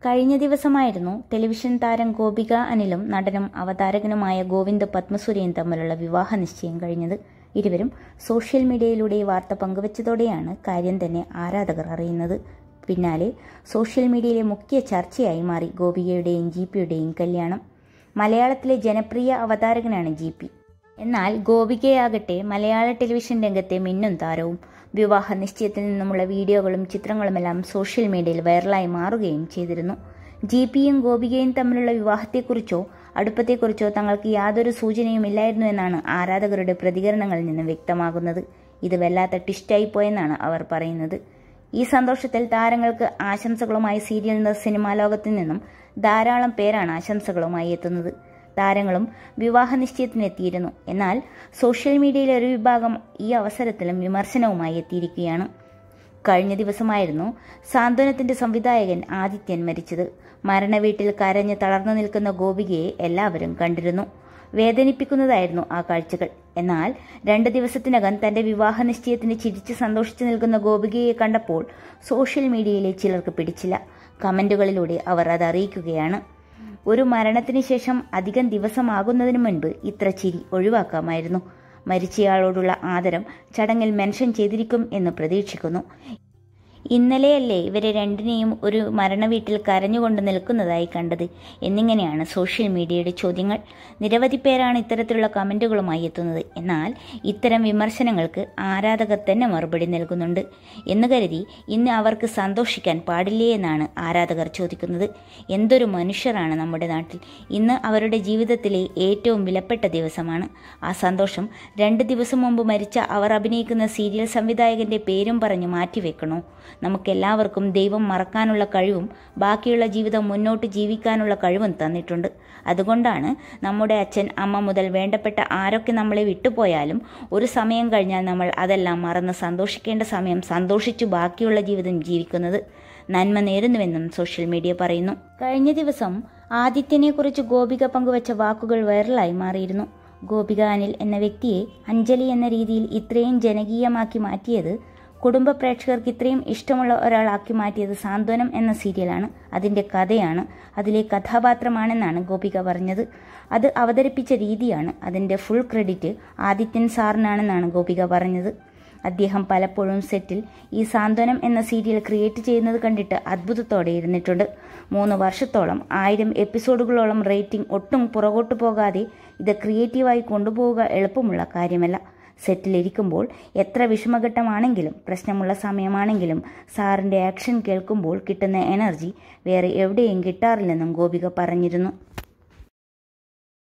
കഴിഞ്ഞ ദിവസമായിരുന്നു ടെലിവിഷൻ താരം ഗോപിക അനിലും നടനും അവതാരകനുമായ ഗോവിന്ദ് പത്മസൂര്യയും തമ്മിലുള്ള വിവാഹ നിശ്ചയം കഴിഞ്ഞത്. ഇരുവരും സോഷ്യൽ മീഡിയയിലൂടെ വാർത്ത പങ്കുവച്ചതോടെയാണ് കാര്യം തന്നെ ആരാധകർ അറിയുന്നത്. പിന്നാലെ സോഷ്യൽ മീഡിയയിലെ മുഖ്യ ചർച്ചയായി മാറി ഗോപികയുടെയും ജിപിയുടെയും കല്യാണം. മലയാളത്തിലെ ജനപ്രിയ അവതാരകനാണ് ജിപി. എന്നാൽ ഗോപികയാകട്ടെ മലയാള ടെലിവിഷൻ രംഗത്തെ മിന്നും താരവും. വിവാഹ നിശ്ചയത്തിൽ നിന്നുമുള്ള വീഡിയോകളും ചിത്രങ്ങളുമെല്ലാം സോഷ്യൽ മീഡിയയിൽ വൈറലായി മാറുകയും ചെയ്തിരുന്നു. ജിപിയും ഗോപികയും തമ്മിലുള്ള വിവാഹത്തെക്കുറിച്ചോ അടുപ്പത്തെക്കുറിച്ചോ തങ്ങൾക്ക് യാതൊരു സൂചനയും ഇല്ലായിരുന്നു എന്നാണ് ആരാധകരുടെ പ്രതികരണങ്ങളിൽ നിന്ന് വ്യക്തമാകുന്നത്. ഇത് വല്ലാത്ത ട്വിസ്റ്റായി പോയെന്നാണ് അവർ പറയുന്നത്. ഈ സന്തോഷത്തിൽ താരങ്ങൾക്ക് ആശംസകളുമായി സീരിയൽ സിനിമാ ലോകത്തിൽ നിന്നും ധാരാളം പേരാണ് ആശംസകളുമായി എത്തുന്നത്. താരങ്ങളും വിവാഹ നിശ്ചയത്തിനെത്തിയിരുന്നു. എന്നാൽ സോഷ്യൽ മീഡിയയിലെ ഒരു വിഭാഗം ഈ അവസരത്തിലും വിമർശനവുമായി എത്തിയിരിക്കുകയാണ്. കഴിഞ്ഞ ദിവസമായിരുന്നു സാന്ത്വനത്തിന്റെ സംവിധായകൻ ആദിത്യൻ മരിച്ചത്. മരണവീട്ടിൽ കരഞ്ഞ് തളർന്നു നിൽക്കുന്ന ഗോപികയെ എല്ലാവരും കണ്ടിരുന്നു. വേദനിപ്പിക്കുന്നതായിരുന്നു ആ കാഴ്ചകൾ. എന്നാൽ 2 ദിവസത്തിനകം തന്റെ വിവാഹ നിശ്ചയത്തിന് ചിരിച്ച് സന്തോഷിച്ചു നിൽക്കുന്ന ഗോപികയെ കണ്ടപ്പോൾ സോഷ്യൽ മീഡിയയിലെ ചിലർക്ക് പിടിച്ചില്ല. കമന്റുകളിലൂടെ അവർ അത് അറിയിക്കുകയാണ്. ഒരു മരണത്തിന് ശേഷം അധികം ദിവസമാകുന്നതിന് മുൻപ് ഇത്ര ചിരി ഒഴിവാക്കാമായിരുന്നു. മരിച്ചയാളോടുള്ള ആദരം ചടങ്ങിൽ മെൻഷൻ ചെയ്തിരിക്കും എന്ന് പ്രതീക്ഷിക്കുന്നു. ഇന്നലെയല്ലേ ഇവരെ രണ്ടിനെയും ഒരു മരണവീട്ടിൽ കരഞ്ഞുകൊണ്ട് നിൽക്കുന്നതായി കണ്ടത് എന്നിങ്ങനെയാണ് സോഷ്യൽ മീഡിയയുടെ ചോദ്യങ്ങൾ. നിരവധി പേരാണ് ഇത്തരത്തിലുള്ള കമന്റുകളുമായി എത്തുന്നത്. എന്നാൽ ഇത്തരം വിമർശനങ്ങൾക്ക് ആരാധകർ തന്നെ മറുപടി നൽകുന്നുണ്ട് എന്ന് കരുതി ഇന്ന് അവർക്ക് സന്തോഷിക്കാൻ പാടില്ലേ എന്നാണ് ആരാധകർ ചോദിക്കുന്നത്. എന്തൊരു മനുഷ്യരാണ് നമ്മുടെ നാട്ടിൽ. ഇന്ന് അവരുടെ ജീവിതത്തിലെ ഏറ്റവും വിലപ്പെട്ട ദിവസമാണ്. ആ സന്തോഷം 2 ദിവസം മുമ്പ് മരിച്ച അവർ അഭിനയിക്കുന്ന സീരിയൽ സംവിധായകന്റെ പേരും പറഞ്ഞ് മാറ്റിവെക്കണോ? നമുക്കെല്ലാവർക്കും ദൈവം മറക്കാനുള്ള കഴിവും ബാക്കിയുള്ള ജീവിതം മുന്നോട്ട് ജീവിക്കാനുള്ള കഴിവും തന്നിട്ടുണ്ട്. അതുകൊണ്ടാണ് നമ്മുടെ അച്ഛൻ അമ്മ മുതൽ വേണ്ടപ്പെട്ട ആരൊക്കെ നമ്മളെ വിട്ടുപോയാലും ഒരു സമയം കഴിഞ്ഞാൽ നമ്മൾ അതെല്ലാം മറന്ന് സന്തോഷിക്കേണ്ട സമയം സന്തോഷിച്ചു ബാക്കിയുള്ള ജീവിതം ജീവിക്കുന്നത്. നന്മ നേരുന്നുവെന്നും സോഷ്യൽ മീഡിയ പറയുന്നു. കഴിഞ്ഞ ദിവസം ആദിത്യനെ കുറിച്ച് ഗോപിക പങ്കുവച്ച വാക്കുകൾ വൈറലായി മാറിയിരുന്നു. ഗോപിക അനിൽ എന്ന വ്യക്തിയെ അഞ്ജലി എന്ന രീതിയിൽ ഇത്രയും ജനകീയമാക്കി മാറ്റിയത്, കുടുംബ പ്രേക്ഷകർക്ക് ഇത്രയും ഇഷ്ടമുള്ള ഒരാളാക്കി മാറ്റിയത് സാന്ത്വനം എന്ന സീരിയലാണ്. അതിൻ്റെ കഥയാണ്, അതിലെ കഥാപാത്രമാണെന്നാണ് ഗോപിക പറഞ്ഞത്. അത് അവതരിപ്പിച്ച രീതിയാണ്. അതിൻ്റെ ഫുൾ ക്രെഡിറ്റ് ആദിത്യൻ സാറിനാണെന്നാണ് ഗോപിക പറഞ്ഞത്. അദ്ദേഹം പലപ്പോഴും സെറ്റിൽ ഈ സാന്ത്വനം എന്ന സീരിയൽ ക്രിയേറ്റ് ചെയ്യുന്നത് കണ്ടിട്ട് അത്ഭുതത്തോടെ ഇരുന്നിട്ടുണ്ട്. 3 വർഷത്തോളം 1000 എപ്പിസോഡുകളോളം റേറ്റിംഗ് ഒട്ടും പുറകോട്ട് പോകാതെ ഇത് ക്രിയേറ്റീവായി കൊണ്ടുപോവുക എളുപ്പമുള്ള കാര്യമല്ല. സെറ്റിലിരിക്കുമ്പോൾ എത്ര വിഷമഘട്ടമാണെങ്കിലും പ്രശ്നമുള്ള സമയമാണെങ്കിലും സാറിൻ്റെ ആക്ഷൻ കേൾക്കുമ്പോൾ കിട്ടുന്ന എനർജി വേറെ എവിടെയും കിട്ടാറില്ലെന്നും ഗോപിക പറഞ്ഞിരുന്നു.